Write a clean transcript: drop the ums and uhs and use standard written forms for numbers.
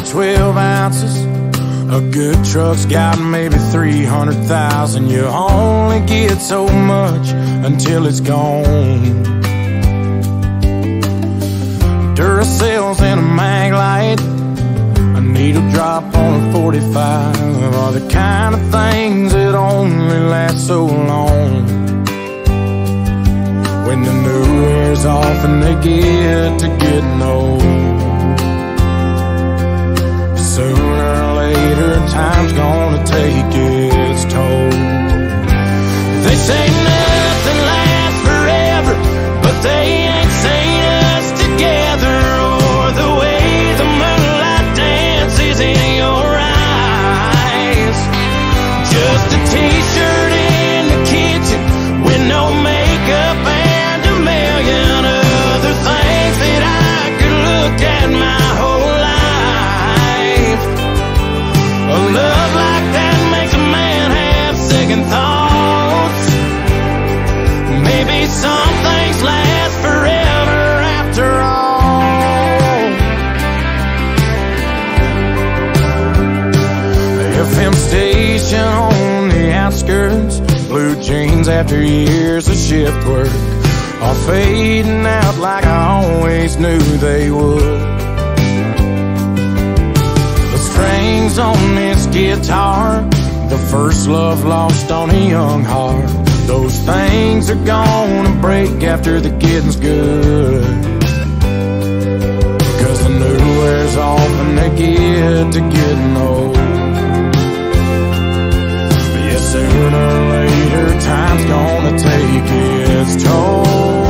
about 12 ounces. A good truck's got maybe 300,000. You only get so much until it's gone. Duracells and a Maglite, a needle drop on a 45 are the kind of things that only last so long. When the new wears off and they get to getting old, sooner or later time's gonna take its toll. They say nothing lasts forever, but they ain't seen us together, or the way the moonlight dances in your eyes. Just a t-shirt in the kitchen with no makeup and a million other things that I could look at my whole life. A love like that makes a man have second thoughts. Maybe some things last forever after all. The FM station on the outskirts, blue jeans after years of shift work are fading out like I always knew they would. The strings on this guitar, the first love lost on a young heart, those things are gonna break after the getting's good. Cause the new wears off and they get to getting old. But yeah, sooner or later time's gonna take its toll.